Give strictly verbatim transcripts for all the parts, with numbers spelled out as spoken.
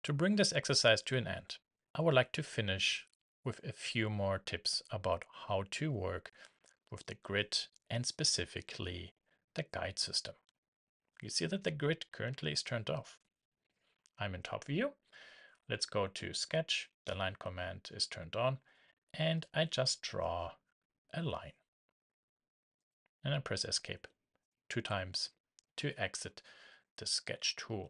To bring this exercise to an end, I would like to finish with a few more tips about how to work with the grid and specifically the guide system. You see that the grid currently is turned off. I'm in top view. Let's go to sketch. The line command is turned on and I just draw a line. And I press escape two times to exit the sketch tool.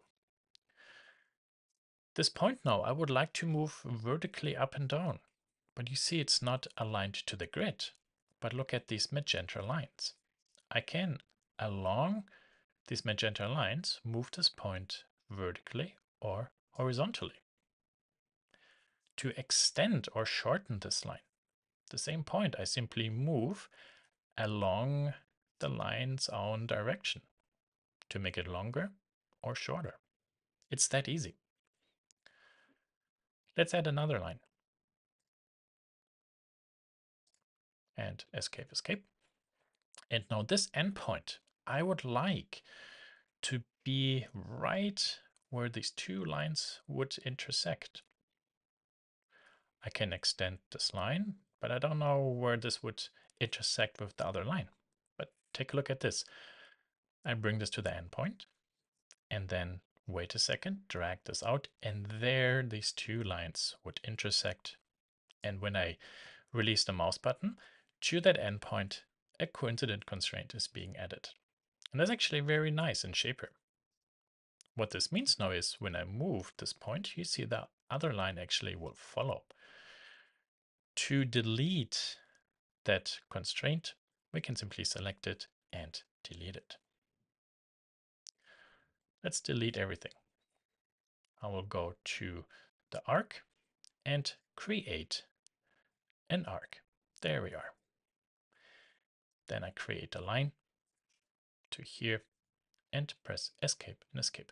This point now I would like to move vertically up and down, but you see it's not aligned to the grid. But look at these magenta lines. I can, along these magenta lines, move this point vertically or horizontally. To extend or shorten this line, the same point, I simply move along the line's own direction to make it longer or shorter. It's that easy. Let's add another line. And escape, escape. And now this endpoint, I would like to be right where these two lines would intersect. I can extend this line, but I don't know where this would intersect with the other line. But take a look at this. I bring this to the endpoint and then wait a second, drag this out, and there these two lines would intersect. And when I release the mouse button to that endpoint, a coincident constraint is being added. And that's actually very nice in Shaper. What this means now is when I move this point, you see the other line actually will follow. To delete that constraint, we can simply select it and delete it. Let's delete everything. I will go to the arc and create an arc. There we are. Then I create a line to here and press escape and escape.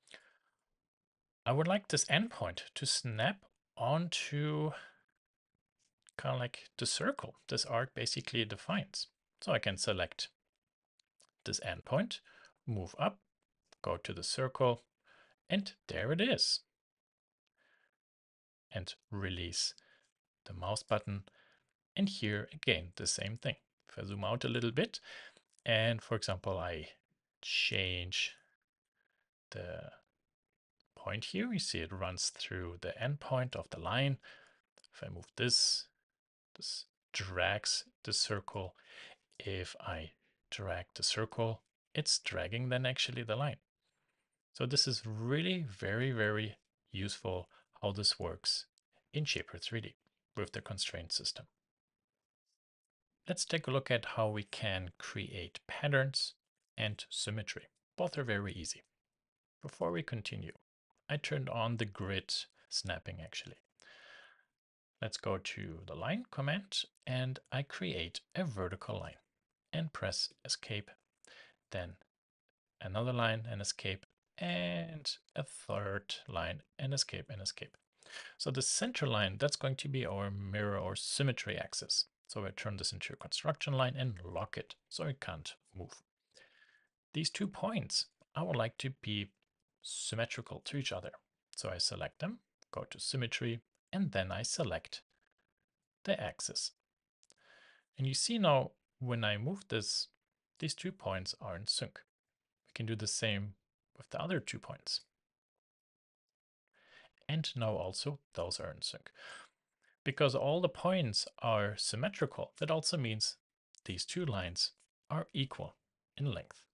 I would like this endpoint to snap onto kind of like the circle this arc basically defines. So I can select this endpoint, move up, go to the circle, and there it is. And release the mouse button. And here again, the same thing. If I zoom out a little bit, and for example, I change the point here, you see it runs through the endpoint of the line. If I move this, this drags the circle. If I drag the circle, it's dragging then actually the line. So this is really very, very useful how this works in Shaper three D with the constraint system. Let's take a look at how we can create patterns and symmetry. Both are very easy. Before we continue, I turned on the grid snapping actually. Let's go to the line command and I create a vertical line and press escape, then another line and escape, and a third line and escape and escape. So the center line, that's going to be our mirror or symmetry axis. So I turn this into a construction line and lock it so it can't move. These two points I would like to be symmetrical to each other. So I select them, go to symmetry, and then I select the axis. And you see now when I move this, these two points are in sync. We can do the same with the other two points. And now also those are in sync. Because all the points are symmetrical, that also means these two lines are equal in length.